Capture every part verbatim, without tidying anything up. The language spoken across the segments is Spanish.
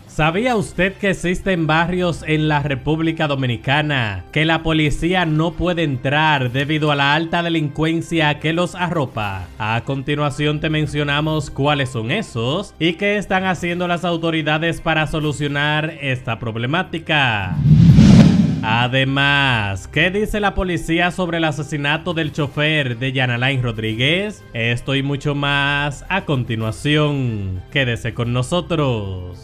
¿Sabía usted que existen barrios en la República Dominicana que la policía no puede entrar debido a la alta delincuencia que los arropa? A continuación te mencionamos cuáles son esos y qué están haciendo las autoridades para solucionar esta problemática. Además, ¿qué dice la policía sobre el asesinato del chofer de Yanalain Rodríguez? Esto y mucho más a continuación. Quédese con nosotros.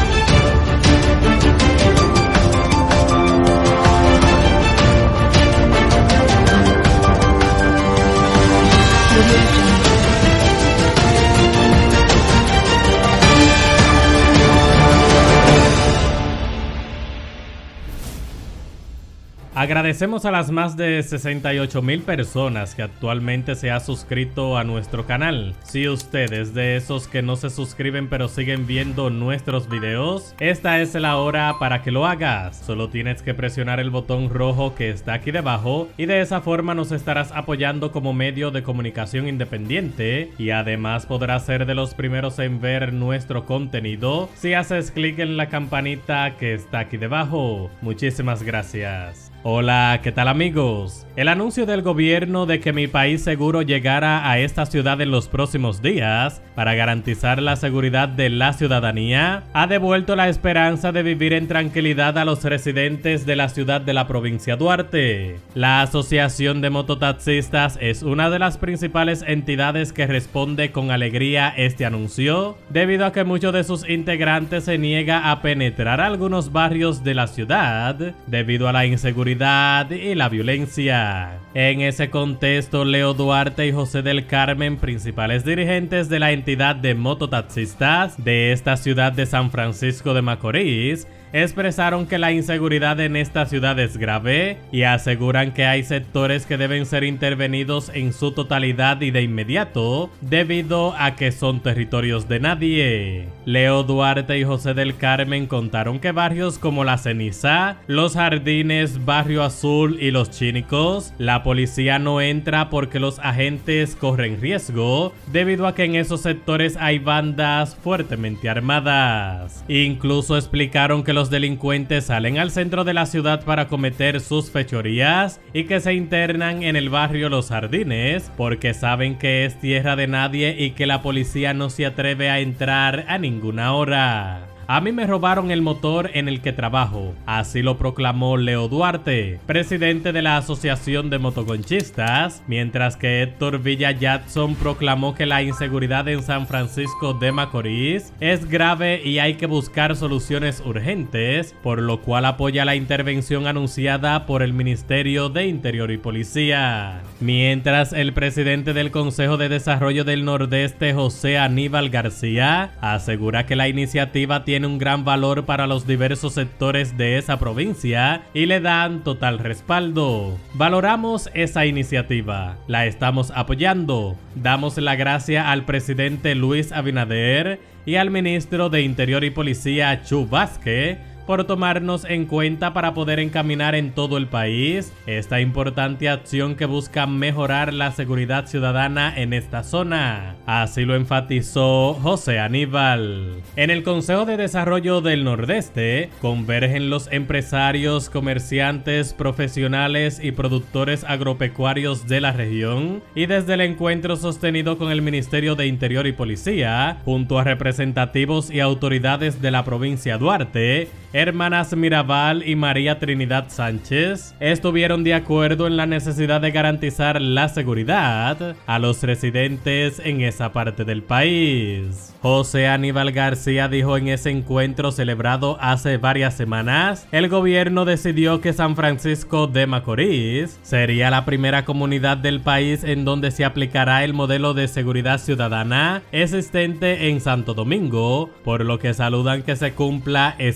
Agradecemos a las más de sesenta y ocho mil personas que actualmente se han suscrito a nuestro canal. Si usted es de esos que no se suscriben pero siguen viendo nuestros videos, esta es la hora para que lo hagas. Solo tienes que presionar el botón rojo que está aquí debajo y de esa forma nos estarás apoyando como medio de comunicación independiente y además podrás ser de los primeros en ver nuestro contenido si haces clic en la campanita que está aquí debajo. Muchísimas gracias. Hola, ¿qué tal amigos? El anuncio del gobierno de que Mi País Seguro llegara a esta ciudad en los próximos días para garantizar la seguridad de la ciudadanía ha devuelto la esperanza de vivir en tranquilidad a los residentes de la ciudad de la provincia Duarte. La Asociación de Mototaxistas es una de las principales entidades que responde con alegría este anuncio, debido a que muchos de sus integrantes se niega a penetrar algunos barrios de la ciudad debido a la inseguridad y la violencia. En ese contexto, Leo Duarte y José del Carmen, principales dirigentes de la entidad de mototaxistas de esta ciudad de San Francisco de Macorís, expresaron que la inseguridad en esta ciudad es grave y aseguran que hay sectores que deben ser intervenidos en su totalidad y de inmediato debido a que son territorios de nadie. Leo Duarte y José del Carmen contaron que barrios como La Ceniza, Los Jardines, Barrio Azul y Los Chínicos, la policía no entra porque los agentes corren riesgo debido a que en esos sectores hay bandas fuertemente armadas. Incluso explicaron que los delincuentes salen al centro de la ciudad para cometer sus fechorías y que se internan en el barrio Los Jardines porque saben que es tierra de nadie y que la policía no se atreve a entrar a ninguna hora. A mí me robaron el motor en el que trabajo, así lo proclamó Leo Duarte, presidente de la Asociación de Motoconchistas, mientras que Héctor Villa Jackson proclamó que la inseguridad en San Francisco de Macorís es grave y hay que buscar soluciones urgentes, por lo cual apoya la intervención anunciada por el Ministerio de Interior y Policía. Mientras el presidente del Consejo de Desarrollo del Nordeste, José Aníbal García, asegura que la iniciativa tiene tiene un gran valor para los diversos sectores de esa provincia y le dan total respaldo. Valoramos esa iniciativa, la estamos apoyando, damos la gracia al presidente Luis Abinader y al ministro de Interior y Policía Chu Vázquez por tomarnos en cuenta para poder encaminar en todo el país esta importante acción que busca mejorar la seguridad ciudadana en esta zona. Así lo enfatizó José Aníbal. En el Consejo de Desarrollo del Nordeste convergen los empresarios, comerciantes, profesionales y productores agropecuarios de la región y desde el encuentro sostenido con el Ministerio de Interior y Policía, junto a representativos y autoridades de la provincia Duarte, Hermanas Mirabal y María Trinidad Sánchez estuvieron de acuerdo en la necesidad de garantizar la seguridad a los residentes en esa parte del país. José Aníbal García dijo en ese encuentro celebrado hace varias semanas, el gobierno decidió que San Francisco de Macorís sería la primera comunidad del país en donde se aplicará el modelo de seguridad ciudadana existente en Santo Domingo, por lo que saludan que se cumpla ese compromiso.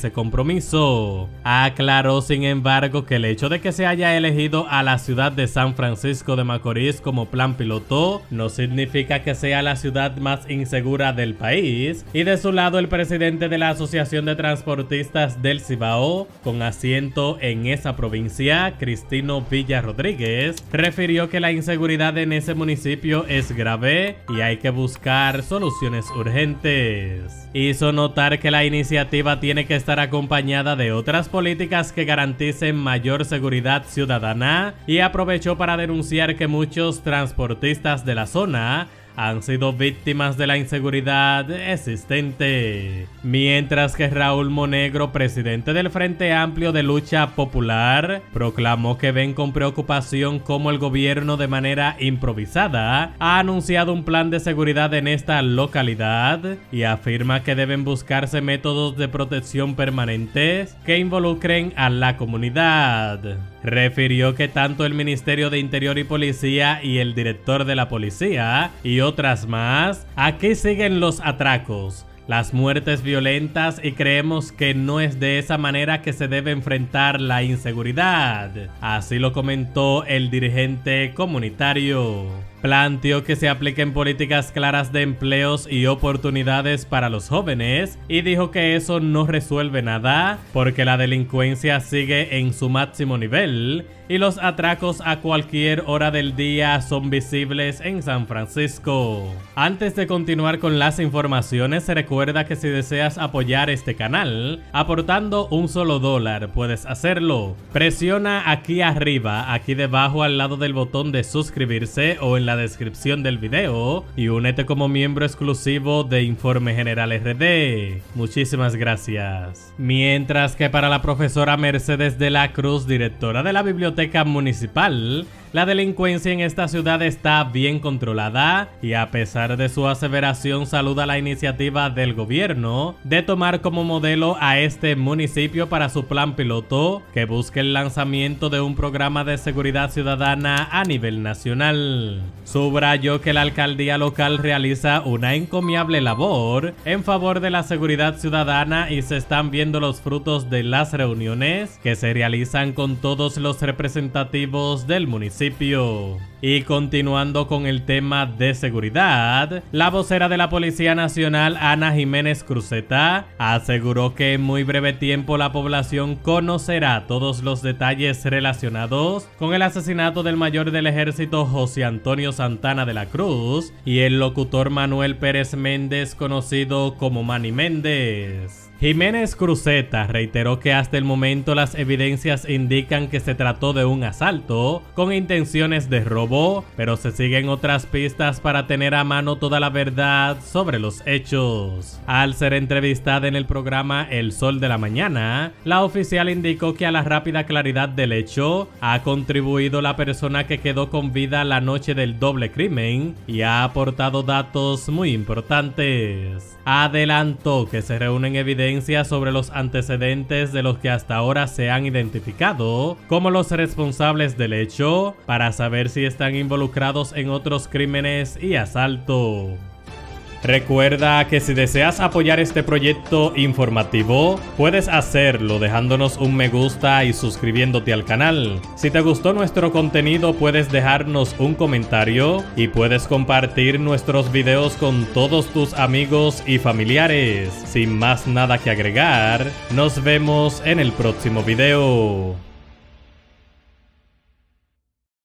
compromiso. Aclaró, sin embargo, que el hecho de que se haya elegido a la ciudad de San Francisco de Macorís como plan piloto no significa que sea la ciudad más insegura del país, y de su lado el presidente de la Asociación de Transportistas del Cibao, con asiento en esa provincia, Cristino Villa Rodríguez, refirió que la inseguridad en ese municipio es grave y hay que buscar soluciones urgentes. Hizo notar que la iniciativa tiene que estar acompañada de otras políticas que garanticen mayor seguridad ciudadana, y aprovechó para denunciar que muchos transportistas de la zona han sido víctimas de la inseguridad existente. Mientras que Raúl Monegro, presidente del Frente Amplio de Lucha Popular, proclamó que ven con preocupación cómo el gobierno, de manera improvisada, ha anunciado un plan de seguridad en esta localidad, y afirma que deben buscarse métodos de protección permanentes que involucren a la comunidad. Refirió que tanto el Ministerio de Interior y Policía y el director de la policía y otras más, aquí siguen los atracos, las muertes violentas, y creemos que no es de esa manera que se debe enfrentar la inseguridad. Así lo comentó el dirigente comunitario. Planteó que se apliquen políticas claras de empleos y oportunidades para los jóvenes, y dijo que eso no resuelve nada porque la delincuencia sigue en su máximo nivel y los atracos a cualquier hora del día son visibles en San Francisco. Antes de continuar con las informaciones, recuerda que si deseas apoyar este canal aportando un solo dólar, puedes hacerlo. Presiona aquí arriba, aquí debajo al lado del botón de suscribirse o en la descripción del video, y únete como miembro exclusivo de Informe General R D. Muchísimas gracias. Mientras que para la profesora Mercedes de la Cruz, directora de la Biblioteca Municipal, la delincuencia en esta ciudad está bien controlada, y a pesar de su aseveración saluda la iniciativa del gobierno de tomar como modelo a este municipio para su plan piloto, que busca el lanzamiento de un programa de seguridad ciudadana a nivel nacional. Subrayó que la alcaldía local realiza una encomiable labor en favor de la seguridad ciudadana y se están viendo los frutos de las reuniones que se realizan con todos los representativos del municipio. Y continuando con el tema de seguridad, la vocera de la Policía Nacional, Ana Jiménez Cruzeta, aseguró que en muy breve tiempo la población conocerá todos los detalles relacionados con el asesinato del mayor del ejército José Antonio Santana de la Cruz y el locutor Manuel Pérez Méndez, conocido como Manny Méndez. Jiménez Cruzeta reiteró que hasta el momento las evidencias indican que se trató de un asalto con intenciones de robo, pero se siguen otras pistas para tener a mano toda la verdad sobre los hechos. Al ser entrevistada en el programa El Sol de la Mañana, la oficial indicó que a la rápida claridad del hecho ha contribuido la persona que quedó con vida la noche del doble crimen y ha aportado datos muy importantes. Adelantó que se reúnen evidencias sobre los antecedentes de los que hasta ahora se han identificado como los responsables del hecho, para saber si están involucrados en otros crímenes y asalto. Recuerda que si deseas apoyar este proyecto informativo, puedes hacerlo dejándonos un me gusta y suscribiéndote al canal. Si te gustó nuestro contenido, puedes dejarnos un comentario y puedes compartir nuestros videos con todos tus amigos y familiares. Sin más nada que agregar, nos vemos en el próximo video.